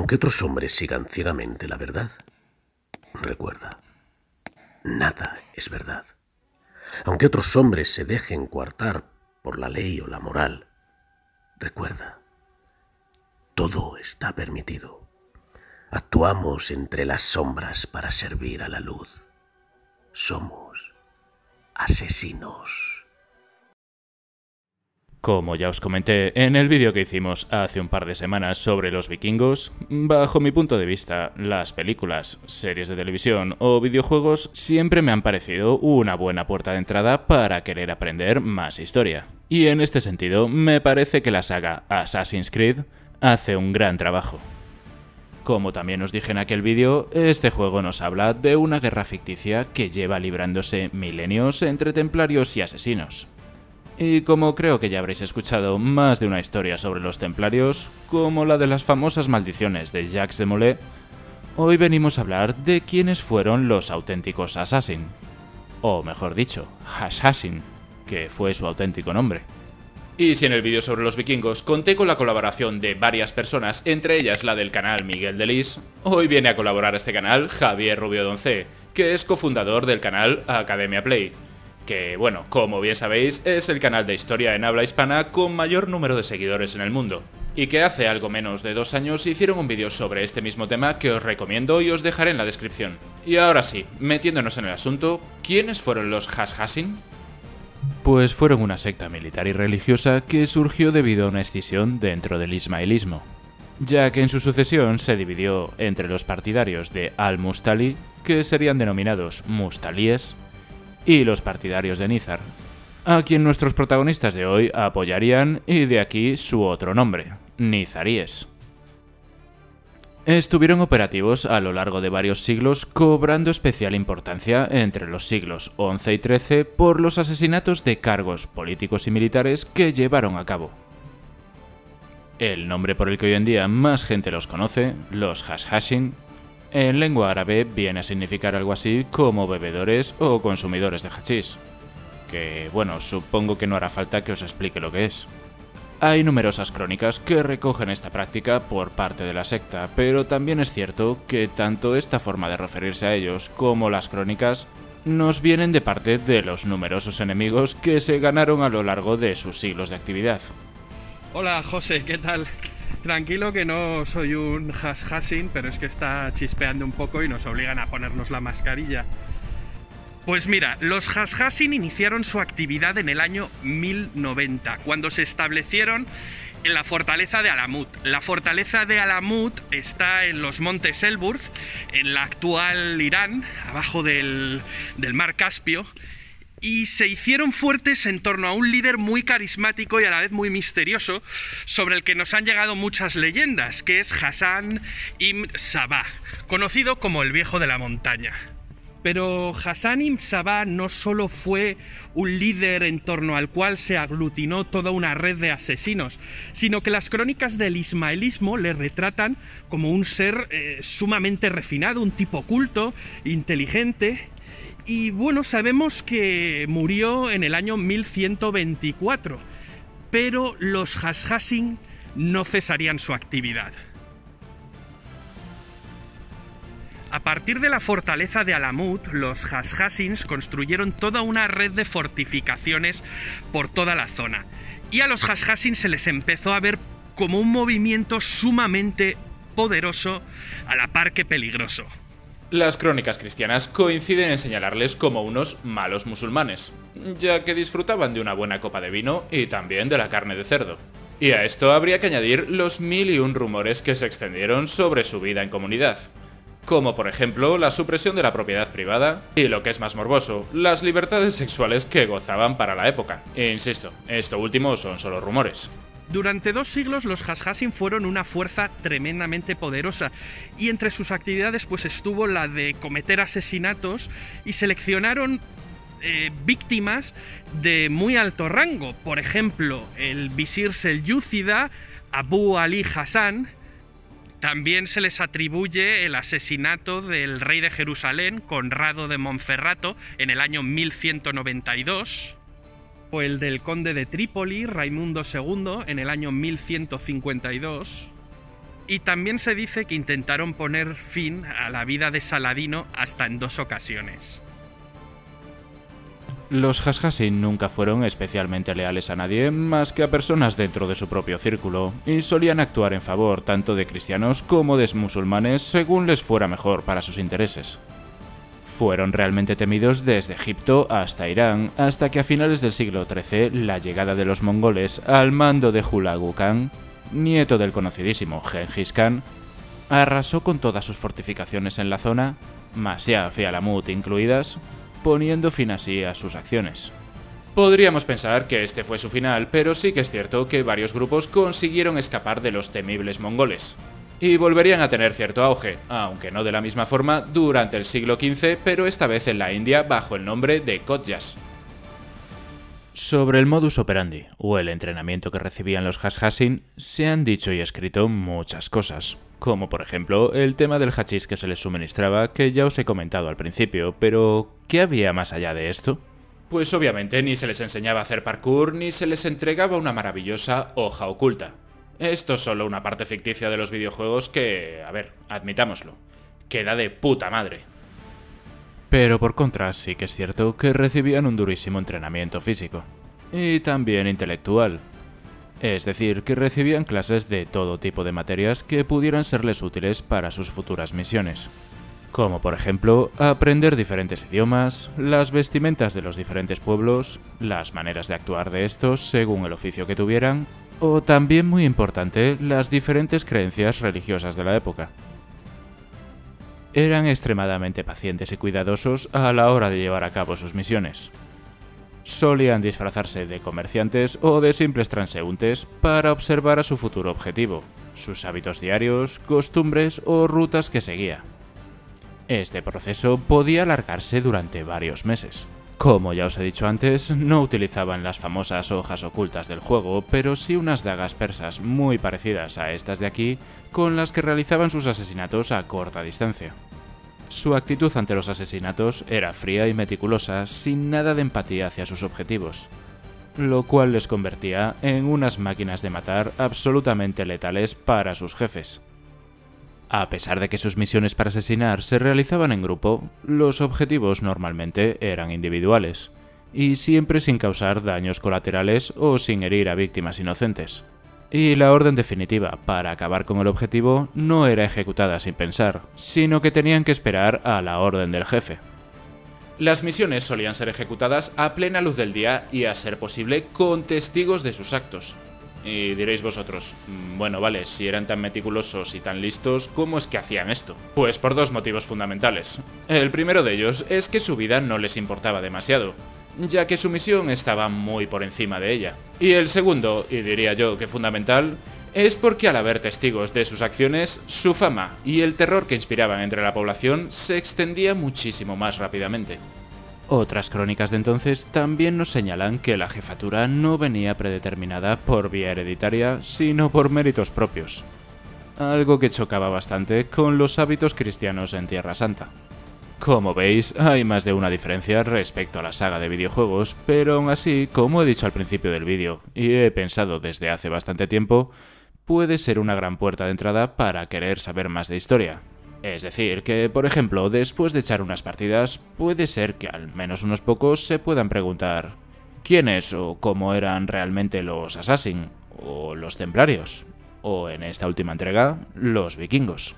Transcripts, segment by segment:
Aunque otros hombres sigan ciegamente la verdad, recuerda, nada es verdad. Aunque otros hombres se dejen coartar por la ley o la moral, recuerda, todo está permitido. Actuamos entre las sombras para servir a la luz. Somos asesinos. Como ya os comenté en el vídeo que hicimos hace un par de semanas sobre los vikingos, bajo mi punto de vista, las películas, series de televisión o videojuegos siempre me han parecido una buena puerta de entrada para querer aprender más historia. Y en este sentido, me parece que la saga Assassin's Creed hace un gran trabajo. Como también os dije en aquel vídeo, este juego nos habla de una guerra ficticia que lleva librándose milenios entre templarios y asesinos. Y como creo que ya habréis escuchado más de una historia sobre los templarios, como la de las famosas maldiciones de Jacques de Molay, hoy venimos a hablar de quiénes fueron los auténticos Assassin. O mejor dicho, Assassin, que fue su auténtico nombre. Y si en el vídeo sobre los vikingos conté con la colaboración de varias personas, entre ellas la del canal Miguel Delis, hoy viene a colaborar a este canal Javier Rubio Doncé, que es cofundador del canal Academia Play, que, bueno, como bien sabéis, es el canal de historia en habla hispana con mayor número de seguidores en el mundo, y que hace algo menos de 2 años hicieron un vídeo sobre este mismo tema que os recomiendo y os dejaré en la descripción. Y ahora sí, metiéndonos en el asunto, ¿quiénes fueron los Assassin? Pues fueron una secta militar y religiosa que surgió debido a una escisión dentro del ismaelismo, ya que en su sucesión se dividió entre los partidarios de Al-Mustali, que serían denominados Mustalíes, y los partidarios de Nizar, a quien nuestros protagonistas de hoy apoyarían, y de aquí su otro nombre, Nizaríes. Estuvieron operativos a lo largo de varios siglos, cobrando especial importancia entre los siglos XI y XIII por los asesinatos de cargos políticos y militares que llevaron a cabo. El nombre por el que hoy en día más gente los conoce, los Hashashin, en lengua árabe viene a significar algo así como bebedores o consumidores de hachís, que bueno, supongo que no hará falta que os explique lo que es. Hay numerosas crónicas que recogen esta práctica por parte de la secta, pero también es cierto que tanto esta forma de referirse a ellos como las crónicas nos vienen de parte de los numerosos enemigos que se ganaron a lo largo de sus siglos de actividad. Hola José, ¿qué tal? Tranquilo que no soy un Hashashin, pero es que está chispeando un poco y nos obligan a ponernos la mascarilla. Pues mira, los Hashashin iniciaron su actividad en el año 1090, cuando se establecieron en la fortaleza de Alamut. La fortaleza de Alamut está en los montes Elburz, en la actual Irán, abajo del mar Caspio, y se hicieron fuertes en torno a un líder muy carismático y a la vez muy misterioso, sobre el que nos han llegado muchas leyendas, que es Hassan ibn Sabah, conocido como el Viejo de la Montaña. Pero Hassan ibn Sabah no solo fue un líder en torno al cual se aglutinó toda una red de asesinos, sino que las crónicas del ismaelismo le retratan como un ser sumamente refinado, un tipo culto, inteligente. Y bueno, sabemos que murió en el año 1124, pero los Hashashin no cesarían su actividad. A partir de la fortaleza de Alamut, los Hashashins construyeron toda una red de fortificaciones por toda la zona, y a los Hashashin se les empezó a ver como un movimiento sumamente poderoso a la par que peligroso. Las crónicas cristianas coinciden en señalarles como unos malos musulmanes, ya que disfrutaban de una buena copa de vino y también de la carne de cerdo. Y a esto habría que añadir los 1001 rumores que se extendieron sobre su vida en comunidad, como por ejemplo la supresión de la propiedad privada y, lo que es más morboso, las libertades sexuales que gozaban para la época. E insisto, esto último son solo rumores. Durante 2 siglos los Hashashin fueron una fuerza tremendamente poderosa, y entre sus actividades pues estuvo la de cometer asesinatos, y seleccionaron víctimas de muy alto rango. Por ejemplo, el visir selyúcida Abu Ali Hassan. También se les atribuye el asesinato del rey de Jerusalén, Conrado de Monferrato, en el año 1192, o el del conde de Trípoli, Raimundo II, en el año 1152, Y también se dice que intentaron poner fin a la vida de Saladino hasta en 2 ocasiones. Los Hashashin nunca fueron especialmente leales a nadie más que a personas dentro de su propio círculo, y solían actuar en favor tanto de cristianos como de musulmanes según les fuera mejor para sus intereses. Fueron realmente temidos desde Egipto hasta Irán, hasta que a finales del siglo XIII la llegada de los mongoles al mando de Hulagu Khan, nieto del conocidísimo Genghis Khan, arrasó con todas sus fortificaciones en la zona, Masyaf y Alamut incluidas, poniendo fin así a sus acciones. Podríamos pensar que este fue su final, pero sí que es cierto que varios grupos consiguieron escapar de los temibles mongoles. Y volverían a tener cierto auge, aunque no de la misma forma, durante el siglo XV, pero esta vez en la India bajo el nombre de Khodjas. Sobre el modus operandi, o el entrenamiento que recibían los Hashashin, se han dicho y escrito muchas cosas, como por ejemplo el tema del hachís que se les suministraba, que ya os he comentado al principio, pero ¿qué había más allá de esto? Pues obviamente ni se les enseñaba a hacer parkour, ni se les entregaba una maravillosa hoja oculta. Esto es solo una parte ficticia de los videojuegos que, a ver, admitámoslo, queda de puta madre. Pero por contra sí que es cierto que recibían un durísimo entrenamiento físico. Y también intelectual. Es decir, que recibían clases de todo tipo de materias que pudieran serles útiles para sus futuras misiones. Como por ejemplo, aprender diferentes idiomas, las vestimentas de los diferentes pueblos, las maneras de actuar de estos según el oficio que tuvieran, o también muy importante, las diferentes creencias religiosas de la época. Eran extremadamente pacientes y cuidadosos a la hora de llevar a cabo sus misiones. Solían disfrazarse de comerciantes o de simples transeúntes para observar a su futuro objetivo, sus hábitos diarios, costumbres o rutas que seguía. Este proceso podía alargarse durante varios meses. Como ya os he dicho antes, no utilizaban las famosas hojas ocultas del juego, pero sí unas dagas persas muy parecidas a estas de aquí, con las que realizaban sus asesinatos a corta distancia. Su actitud ante los asesinatos era fría y meticulosa, sin nada de empatía hacia sus objetivos, lo cual les convertía en unas máquinas de matar absolutamente letales para sus jefes. A pesar de que sus misiones para asesinar se realizaban en grupo, los objetivos normalmente eran individuales, y siempre sin causar daños colaterales o sin herir a víctimas inocentes. Y la orden definitiva para acabar con el objetivo no era ejecutada sin pensar, sino que tenían que esperar a la orden del jefe. Las misiones solían ser ejecutadas a plena luz del día y, a ser posible, con testigos de sus actos. Y diréis vosotros, bueno vale, si eran tan meticulosos y tan listos, ¿cómo es que hacían esto? Pues por 2 motivos fundamentales. El primero de ellos es que su vida no les importaba demasiado, ya que su misión estaba muy por encima de ella. Y el segundo, y diría yo que fundamental, es porque al haber testigos de sus acciones, su fama y el terror que inspiraban entre la población se extendía muchísimo más rápidamente. Otras crónicas de entonces también nos señalan que la jefatura no venía predeterminada por vía hereditaria, sino por méritos propios. Algo que chocaba bastante con los hábitos cristianos en Tierra Santa. Como veis, hay más de una diferencia respecto a la saga de videojuegos, pero aún así, como he dicho al principio del vídeo, y he pensado desde hace bastante tiempo, puede ser una gran puerta de entrada para querer saber más de historia. Es decir, que, por ejemplo, después de echar unas partidas, puede ser que al menos unos pocos se puedan preguntar quiénes o cómo eran realmente los Assassin, o los Templarios, o en esta última entrega, los vikingos.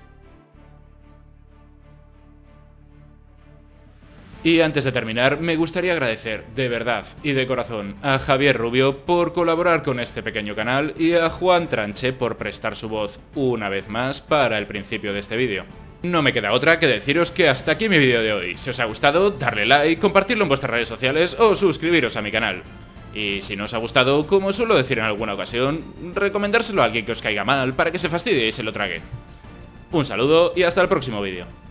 Y antes de terminar, me gustaría agradecer, de verdad y de corazón, a Javier Rubio por colaborar con este pequeño canal y a Juan Tranche por prestar su voz una vez más para el principio de este vídeo. No me queda otra que deciros que hasta aquí mi vídeo de hoy. Si os ha gustado, darle like, compartirlo en vuestras redes sociales o suscribiros a mi canal. Y si no os ha gustado, como suelo decir en alguna ocasión, recomendárselo a alguien que os caiga mal para que se fastidie y se lo trague. Un saludo y hasta el próximo vídeo.